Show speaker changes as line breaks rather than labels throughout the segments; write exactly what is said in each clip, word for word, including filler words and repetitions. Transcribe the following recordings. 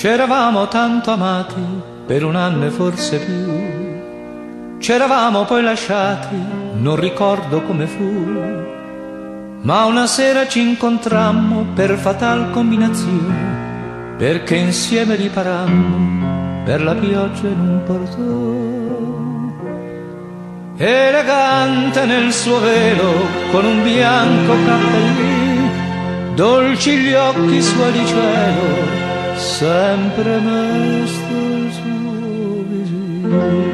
C'eravamo tanto amati per un anno e forse più. C'eravamo poi lasciati, non ricordo come fu. Ma una sera ci incontrammo per fatal combinazione, perché insieme riparammo per la pioggia in un portone. Elegante nel suo velo, con un bianco cappellino, dolci gli occhi suoi di cielo, sempre mesto il suo visino.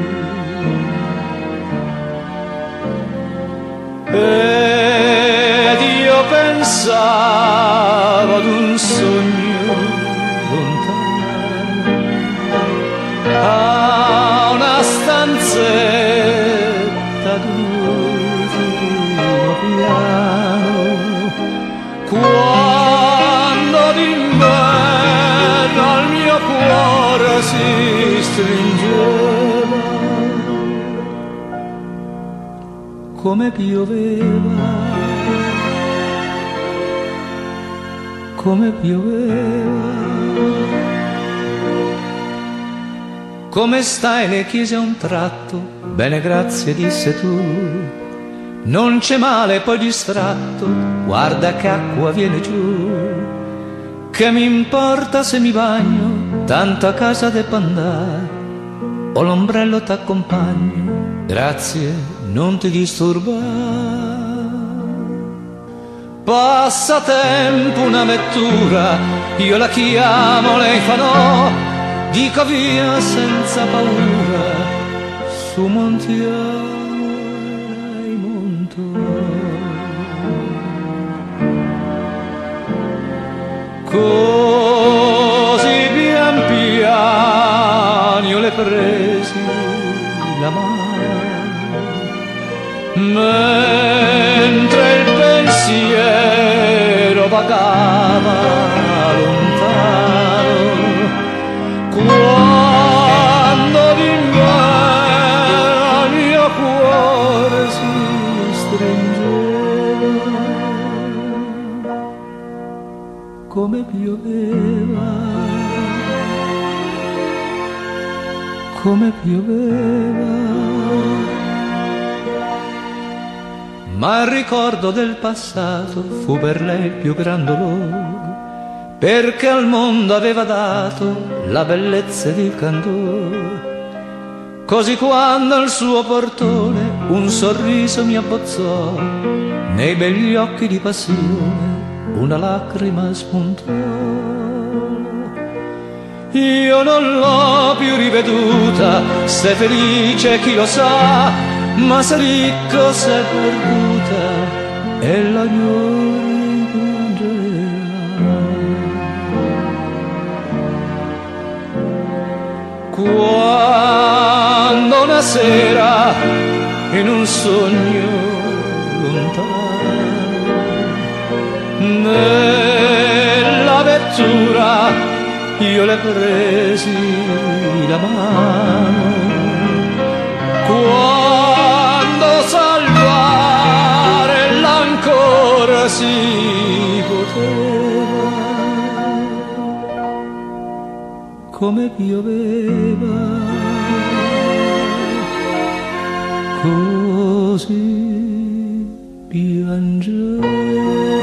Ed io pensavo ad un sogno lontano, a una stanzetta d'ultimo piano, quando d'inverno al mio cuore si stringeva, come pioveva, come pioveva. Come stai? Le chiese a un tratto. Bene, grazie, disse tu. Non c'è male, poi distratto, guarda che acqua viene giù. Che mi importa se mi bagno, tanto a casa devo andare. Ho l'ombrello, t'accompagno, grazie, non ti disturbare. Passatempo, una vettura, io la chiamo, lei fa no, dico via senza paura, su montiamo e lei montò. Così pian piano io le presi la mano, mentre il pensiero vagava lontano, quando d'inverno il mio cuore si stringeva, come pioveva, come pioveva. Ma il ricordo del passato fu per lei il più gran dolore, perché al mondo aveva dato la bellezza ed il candore. Così quando al suo portone un sorriso mi abbozzò, nei begli occhi di passione una lacrima spuntò. Io non l'ho più riveduta, se felice chi lo sa, ma se ricco, se perduta, e la piangerà. Quando una sera in un sogno lontano, nella vettura io le presi la mano, quando salvare l'ancora si poteva, come pioveva, così piangeva.